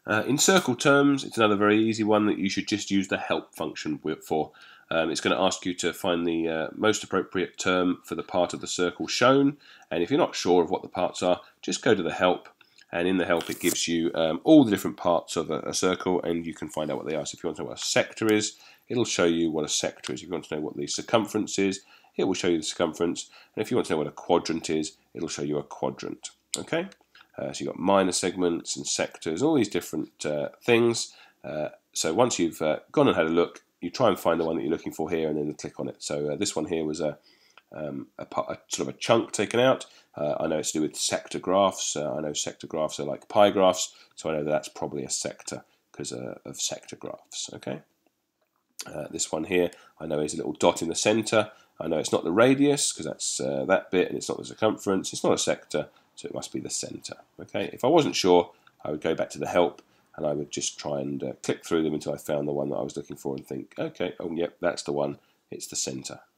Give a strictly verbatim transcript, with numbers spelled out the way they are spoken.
Uh, in circle terms, it's another very easy one that you should just use the help function for. Um, it's going to ask you to find the uh, most appropriate term for the part of the circle shown, and if you're not sure of what the parts are, just go to the help, and in the help it gives you um, all the different parts of a, a circle, and you can find out what they are. So if you want to know what a sector is, it'll show you what a sector is. If you want to know what the circumference is, it will show you the circumference, and if you want to know what a quadrant is, it'll show you a quadrant. Okay? Uh, so you've got minor segments and sectors, all these different uh, things. Uh, so once you've uh, gone and had a look, you try and find the one that you're looking for here, and then click on it. So uh, this one here was a, um, a, a sort of a chunk taken out. Uh, I know it's to do with sector graphs. Uh, I know sector graphs are like pie graphs, so I know that that's probably a sector because uh, of sector graphs. Okay. Uh, this one here, I know is a little dot in the center. I know it's not the radius because that's uh, that bit, and it's not the circumference. It's not a sector. So it must be the center. Okay. If I wasn't sure, I would go back to the help and I would just try and uh, click through them until I found the one that I was looking for and think, okay, oh yep, that's the one. It's the center.